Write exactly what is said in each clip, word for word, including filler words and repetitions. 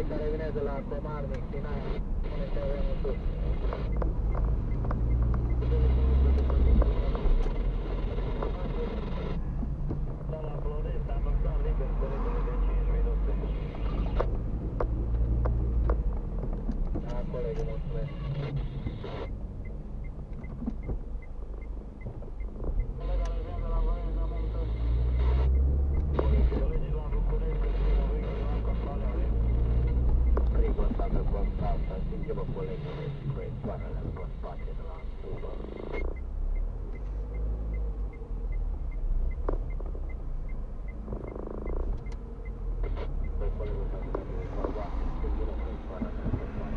coleg care vine de la Comarnic, Sinaia, spune că avem un sus. Da, la Floresta, am lăsat liber colegului de cinci minute. Da, colegul, mulțumesc. Asta, stingem o colegă de proiectoarele în spate de la Uber. Pe colegul care se de Salva, stingem o proiectoarele în spate.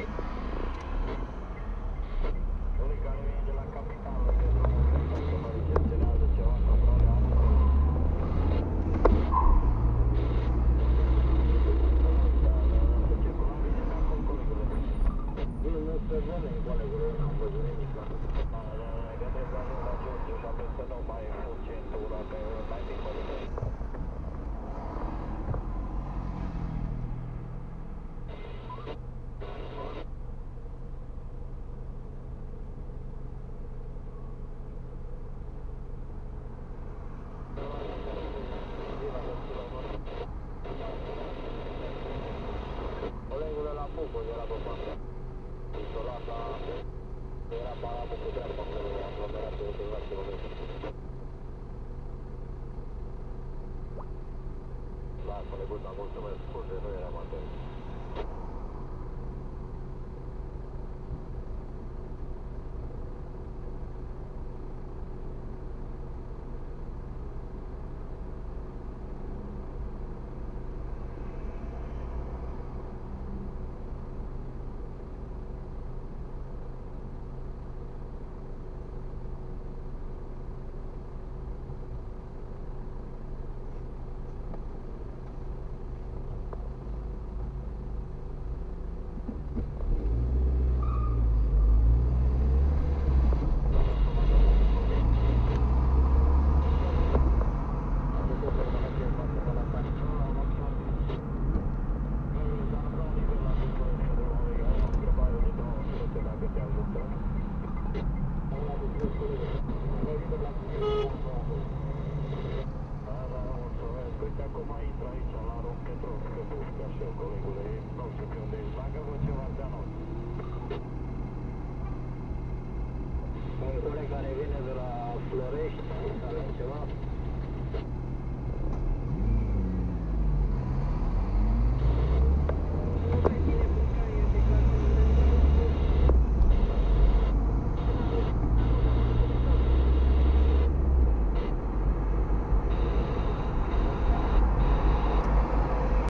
Unii care vine de la capitală, de drumul ăsta, că mă recepționează ceva controle anul. Pe oameni, colegului, n-am văzut nimic. Gădesc la la Giurgiu și apoi să nu mai fug centura, că mai mic mă duc. Colegul de la Pucu, de la Băpandea. Isolata era paramul cu dreapta acolo, aglomeratul de la kilometri. Da, colegul, dar mulțumesc, scuze, nu eram atent. Un coleg care vine de la Florești, avem ceva.